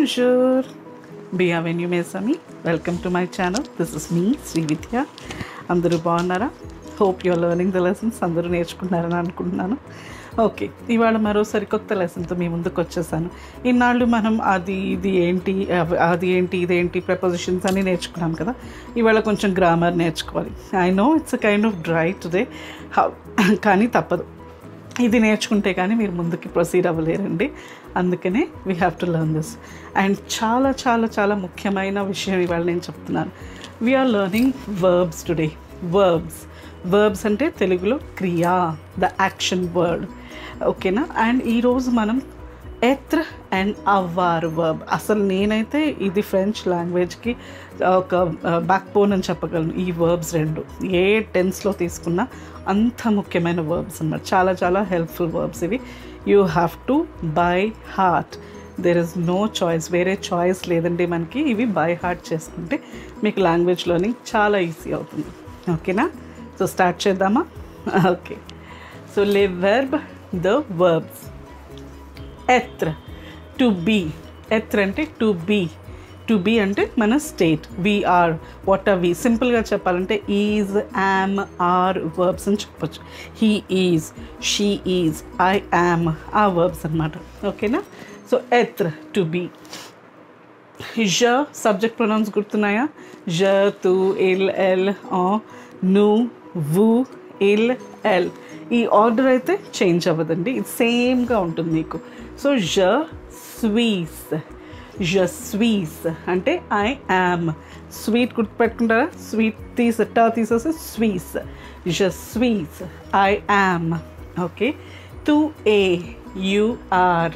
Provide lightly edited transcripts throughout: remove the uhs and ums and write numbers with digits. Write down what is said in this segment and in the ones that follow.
Bonjour. Bienvenue mes amis. Welcome to my channel. This is me, Srividya. అందరూ బాగున్నారా? Hope you are learning the lessons. అందరూ నేర్చుకున్నారని అనుకుంటున్నాను. Okay, ఇవాళ మరో సరికొత్త లెసన్తో మీ ముందుకు వచ్చేసాను. ఇన్నాళ్ళు మనం అది ఏంటి ఇదేంటి ప్రపోజిషన్స్ అని నేర్చుకున్నాం కదా. ఇవాళ కొంచెం గ్రామర్ నేర్చుకోవాలి. I know it's a kind of dry today, కానీ తప్పదు. ఇది నేర్చుకుంటే కానీ మీరు ముందుకి ప్రొసీడ్ అవ్వలేరండి. అందుకనే we have to learn this. And చాలా చాలా చాలా ముఖ్యమైన విషయం ఇవాళ నేను చెప్తున్నాను. We are learning verbs today. Verbs అంటే తెలుగులో క్రియా, ద యాక్షన్ వర్డ్. ఓకేనా? అండ్ ఈరోజు మనం ఎత్ర అండ్ అవ్వార్ వర్బ్. అసలు నేనైతే ఇది ఫ్రెంచ్ లాంగ్వేజ్కి ఒక బ్యాక్ బోన్ అని చెప్పగలను. ఈ వర్బ్స్ రెండు ఏ టెన్స్లో తీసుకున్నా అంత ముఖ్యమైన వర్బ్స్ అన్నమాట. చాలా చాలా హెల్ప్ఫుల్ వర్బ్స్ ఇవి. You have to by heart. There is no choice, వేరే చాయిస్ లేదండి మనకి. ఇవి బై హార్ట్ చేసుకుంటే మీకు లాంగ్వేజ్ లెర్నింగ్ చాలా ఈజీ అవుతుంది. ఓకేనా? సో స్టార్ట్ చేద్దామా? ఓకే, సో లే వెర్బ్ ద వర్బ్స్. ఎత్ర, టు బీ. ఎత్ర అంటే టు బీ. టు బీ అంటే మన state. We are, what are we. సింపుల్గా చెప్పాలంటే ఈజ్, యామ్, ఆర్ వర్బ్స్ అని చెప్పొచ్చు. He is, she is, I am, ఆ వర్బ్స్ అనమాట. ఓకేనా? సో ఎత్ర, టు బీ. జ సబ్జెక్ట్ ప్రొనౌన్స్ గుర్తున్నాయా? జ, తు, ఇల్, ఎల్, ఆ, ను, వు, ఇల్, ఎల్. ఈ ఆర్డర్ అయితే చేంజ్ అవ్వదండి, ఇది సేమ్గా ఉంటుంది మీకు. సో జ స్వీస్. జ స్వీస్ అంటే ఐ యామ్. స్వీట్ గుర్తుపెట్టుకుంటారా? స్వీట్ తీసేస్తే స్వీస్. జ స్వీస్, ఐ యామ్. ఓకే. తు ఏ, యు ఆర్.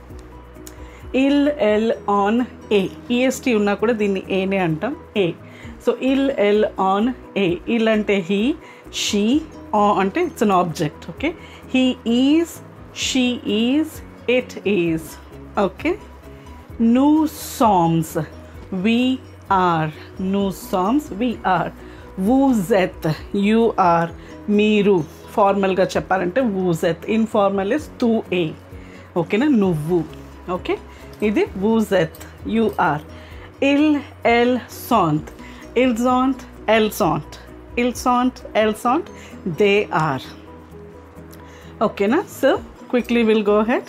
ఇల్, ఎల్, ఆన్, ఏ. ఈఎస్టీ ఉన్నా కూడా దీన్ని ఏనే అంటాం, ఏ. సో ఇల్, ఎల్, ఆన్, ఏ. ఇల్ అంటే హీ, షీ, అంటే it's an object. Okay. He is, she is, it is. Okay. ను సామ్స్, వి ఆర్. ను సామ్స్, వి ఆర్. వూజెత్, యు ఆర్, మీరు. ఫార్మల్గా చెప్పాలంటే వూజెత్. ఇన్ఫార్మల్ ఇస్ తు ఏ. ఓకేనా? నువ్వు. ఓకే, ఇది వూజెత్, యు ఆర్. ఇల్, ఎల్, సాంత్. ఇల్జాంట్, ఎల్సాంట్. ఇల్సాంట్, ఎల్సాంట్, దే ఆర్. ఓకేనా? So quickly will go head.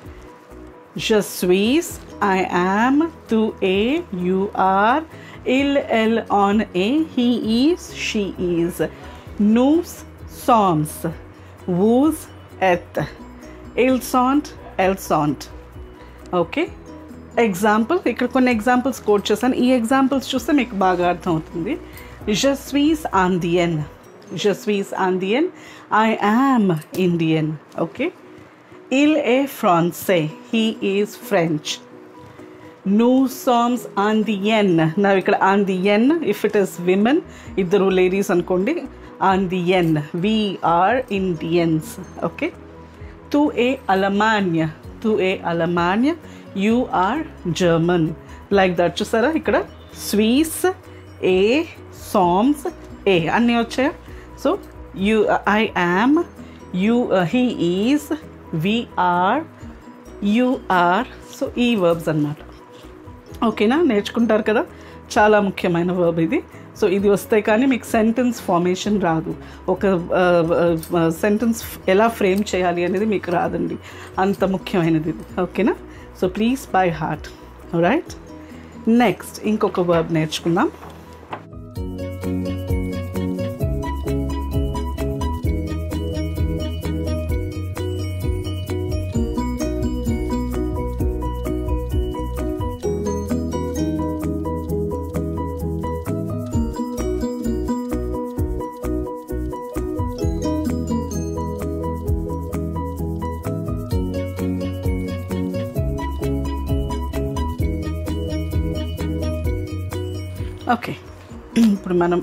Je suis, I am, tu es, you are, il, elle, on est, he is, she is. Nous sommes, vous êtes, ils sont, elles sont. Okay. Example, ఇక్కడ కొన్ని examples coat చేశాను. ఈ examples చూస్తే మీకు బాగా అర్థం అవుతుంది. Je suis indien. Je suis indien. I am Indian. Okay. Il est français. He is French. Nous sommes indiennes. Now ikkada indienne, if it is women, iddaru ladies anukondi, indienne. We are Indians. Okay. Tu es Allemagne. Tu es Allemagne. You are German. Like that. Chusara ikkada Swiss, a, soms, a anni vachaya. So you, I am, you, he is, we are, you are. So ఈ verbs అన్నమాట. ఓకేనా? నేర్చుకుంటారు కదా. చాలా ముఖ్యమైన verb ఇది. So ఇది వస్తే కానీ మీకు సెంటెన్స్ ఫార్మేషన్ రాదు. ఒక సెంటెన్స్ ఎలా ఫ్రేమ్ చేయాలి అనేది మీకు రాదండి, అంత ముఖ్యమైనది ఇది. ఓకేనా? So please by heart. Right, next ఇంకొక వర్బ్ నేర్చుకుందాం. ఓకే, ఇప్పుడు మనం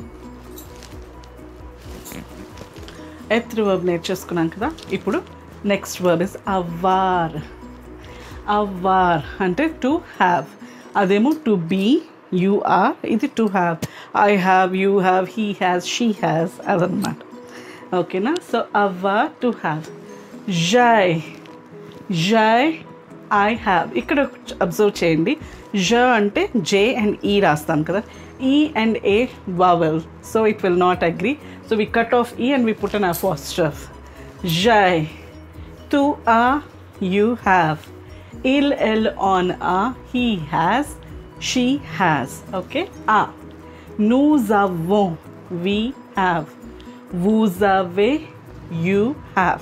ఎత్ర వర్బ్ నేర్చేసుకున్నాం కదా. ఇప్పుడు నెక్స్ట్ వర్బ్ ఇస్ అవ్వార్. అవ్వార్ అంటే టు హ్యావ్. అదేమో టు బీ, యూ ఆర్. ఇది to have. I have, you have, he has, she has, అదనమాట. ఓకేనా? సో అవ్వార్, టు హ్యావ్. జై, జై, ఐ హ్యావ్. ఇక్కడ అబ్జర్వ్ చేయండి, జ అంటే జే అండ్ ఈ రాస్తాం కదా, E and A vowel, so it will not agree, so we cut off e and we put an apostrophe. Jai, tu a, you have. Il on a, he has, she has. Okay, a. Nous avons, we have. Vous avez, you have.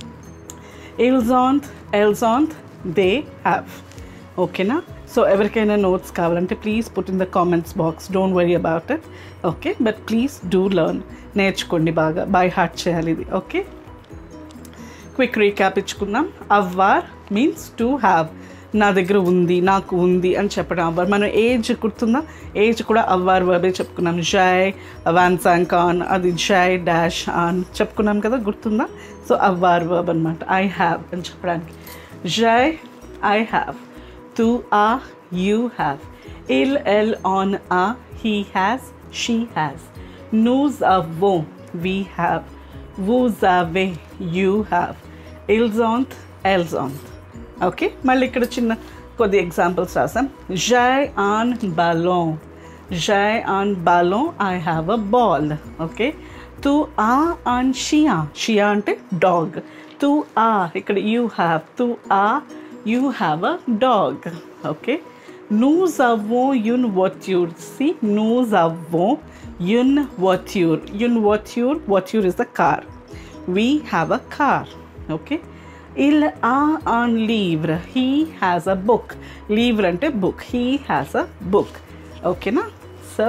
Ils ont, they have. Okay na? So ఎవరికైనా notes కావాలంటే please put in the comments box, don't worry about it. Okay, but please do learn, నేర్చుకోండి బాగా, by heart చేయాలి ఇది. Okay, quick recap ఇచ్చుకుందాం. అవ్వార్ means to have, నా దగ్గర ఉంది, నాకు ఉంది అని చెప్పడం అవ్వార్. మనం ఏజ్ గుర్తుందా, ఏజ్ కూడా అవ్వార్ వర్బే చెప్పుకున్నాం. జై వాన్సాంగ్ ఆన్, అది జై డాష్ ఆన్ చెప్పుకున్నాం కదా, గుర్తుందా? సో అవ్వార్ వర్బ్ అనమాట ఐ హ్యావ్ అని చెప్పడానికి. జై I have, tu a, you have. Il on a, he has, she has. Nous avons, we have. Vous avez, you have. Ils ont, elles ont. Okay, మళ్ళీ ఇక్కడ చిన్న కొద్ది ఎగ్జాంపుల్స్ రాసాం. J'ai un ballon. J'ai un ballon, I have a ball. Okay, tu as un chien. Chien అంటే dog. Tu as, ఇక్కడ you have. Tu as, you have a dog. Okay, nous avons une voiture. See, nous avons une voiture. Une voiture, voiture is the car. We have a car. Okay, il a un livre. He has a book. Livre ante book. He has a book. Okay na? So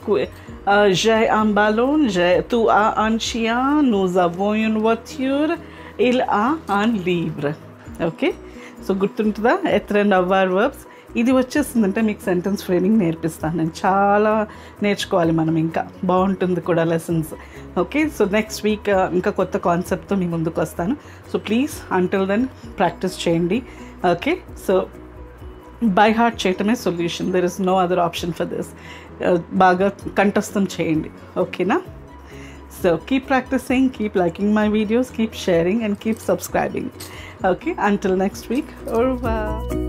j'ai un ballon, tu as un chien, nous avons une voiture, il a un livre. Okay, so గుర్తుంటుందా ఎత్ర and అవ్వార్ verbs? ఇది వచ్చేస్తుందంటే మీకు sentence framing నేర్పిస్తాను నేను. చాలా నేర్చుకోవాలి మనం, ఇంకా బాగుంటుంది కూడా lessons. Okay, so next week ఇంకా కొత్త కాన్సెప్ట్తో మీ ముందుకు వస్తాను. So please until then practice చేయండి. ఓకే, సో బై హార్ట్ చేయటమే solution, there is no other option for this. బాగా కంఠస్థం చేయండి. ఓకేనా? So keep practicing, keep liking my videos, keep sharing and keep subscribing. Okay, until next week. Au revoir.